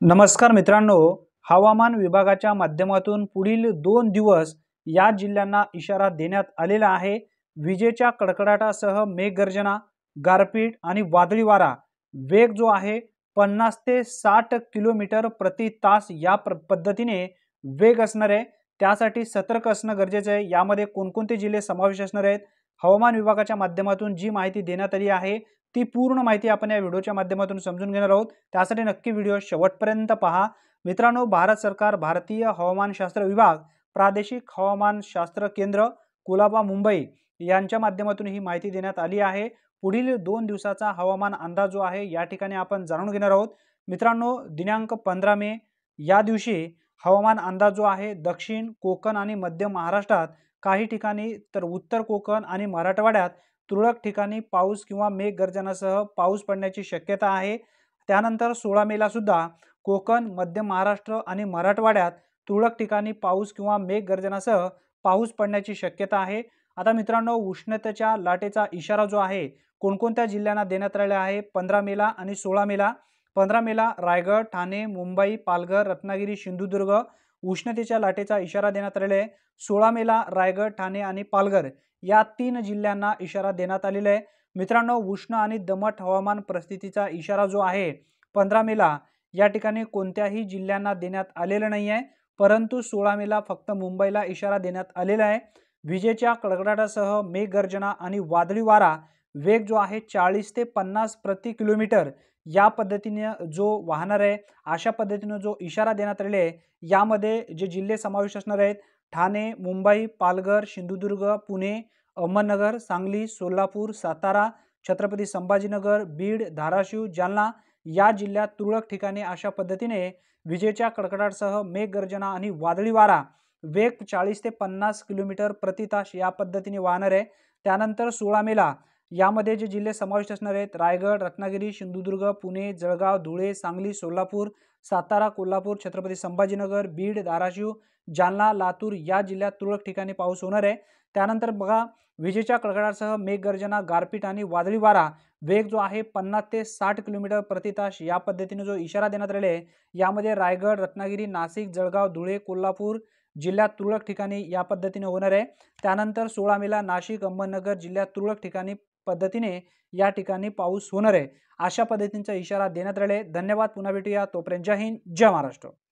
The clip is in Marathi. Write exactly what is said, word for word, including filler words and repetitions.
नमस्कार मित्रांनो, हवामान विभागाच्या माध्यमातून पुढील दोन दिवस या जिल्ह्यांना इशारा देण्यात आलेला आहे। विजेच्या कडकडाटासह मेघगर्जना, गारपीट आणि वादळी वारा वेग जो आहे पन्नास ते साठ किलोमीटर प्रति तास या पद्धतीने वेग असणार आहे। त्यासाठी सतर्क असणं गरजेचं आहे। यामध्ये कोणकोणते जिल्हे समावेश असणार आहेत, हवामान विभागाच्या माध्यमातून जी माहिती देण्यात आली आहे ती पूर्ण माहिती आपण या व्हिडिओच्या माध्यमातून समजून घेणार आहोत। त्यासाठी नक्की व्हिडिओ शेवटपर्यंत पहा। मित्रांनो, भारत सरकार, भारतीय हवामानशास्त्र विभाग, प्रादेशिक हवामानशास्त्र केंद्र, कुलाबा, मुंबई यांच्या माध्यमातून ही माहिती देण्यात आली आहे। पुढील दोन दिवसाचा हवामान अंदाज जो आहे या ठिकाणी आपण जाणून घेणार आहोत। मित्रांनो, दिनांक पंधरा मे या दिवशी हवामान अंदाज जो आहे दक्षिण कोकण आणि मध्य महाराष्ट्रात काही ठिकाणी, तर उत्तर कोकण आणि मराठवाड्यात तुरळक ठिकाणी पाऊस किंवा मेघगर्जनासह पाऊस पडण्याची शक्यता आहे। त्यानंतर सोळा मे ला सुद्धा कोकण, मध्य महाराष्ट्र आणि मराठवाड्यात तुरळक ठिकाणी पाऊस किंवा मेघगर्जनासह पाऊस पडण्याची शक्यता आहे। आता मित्रांनो, उष्णतेच्या लाटेचा इशारा जो आहे कोणकोणत्या जिल्ह्यांना देण्यात आलेला आहे पंधरा मे ला आणि सोळा मे ला। पंधरा मे ला रायगड, ठाणे, मुंबई, पालघर, रत्नागिरी, सिंधुदुर्ग उष्णतेच्या लाटेचा इशारा देण्यात आलेला आहे। सोळा मे ला रायगड, ठाणे आणि पालघर या तीन जिल्ह्यांना इशारा देण्यात आलेला आहे। मित्रांनो, उष्ण आणि दमट हवामान परिस्थितीचा इशारा जो आहे पंधरा मे ला या ठिकाणी कोणत्याही जिल्ह्यांना देण्यात आलेला नाही आहे, परंतु सोळा मे ला फक्त मुंबईला इशारा देण्यात आलेला आहे। विजेच्या कडकडाटासह मेघगर्जना आणि वादळी वारा वेग जो आहे चाळीस ते पन्नास प्रति किलोमीटर या पद्धतीने जो वाहणार आहे, अशा पद्धतीने जो इशारा देण्यात आलेला आहे। यामध्ये जे जिल्हे समावेश असणार आहेत ठाणे, मुंबई, पालघर, सिंधुदुर्ग, पुणे, अहमदनगर, सांगली, सोलापूर, सातारा, छत्रपती संभाजीनगर, बीड, धाराशिव, जालना या जिल्ह्यात तुरळक ठिकाणी अशा पद्धतीने विजेच्या कडकडाटासह मेघगर्जना आणि वादळी वारा वेग चाळीस ते पन्नास किलोमीटर प्रति तास या पद्धतीने वाहणार आहे। त्यानंतर सोळा मे ला यामध्ये जे जिल्हे समाविष्ट असणार आहेत रायगड, रत्नागिरी, सिंधुदुर्ग, पुणे, जळगाव, धुळे, सांगली, सोलापूर, सातारा, कोल्हापूर, छत्रपती संभाजीनगर, बीड, धाराशिव, जालना, लातूर या जिल्ह्यात तुरळक ठिकाणी पाऊस होणार आहे। त्यानंतर बघा, विजेच्या कडकडाटासह मेघगर्जना, गारपीट आणि वादळी वारा वेग जो आहे पन्नास ते साठ किलोमीटर प्रति तास या पद्धतीने जो इशारा देण्यात आलेला आहे। यामध्ये रायगड, रत्नागिरी, नाशिक, जळगाव, धुळे, कोल्हापूर जिल्ह्यात तुरळक ठिकाणी या पद्धतीने होणार आहे। त्यानंतर सोळा मे ला नाशिक, अहमदनगर जिल्ह्यात तुरळक ठिकाणी पद्धतीने या ठिकाणी पाऊस होणार आहे। अशा पद्धतीचा इशारा देण्यात आलेला आहे। धन्यवाद, पुन्हा भेटूया, तोपर्यंत जय हिंद, जय महाराष्ट्र।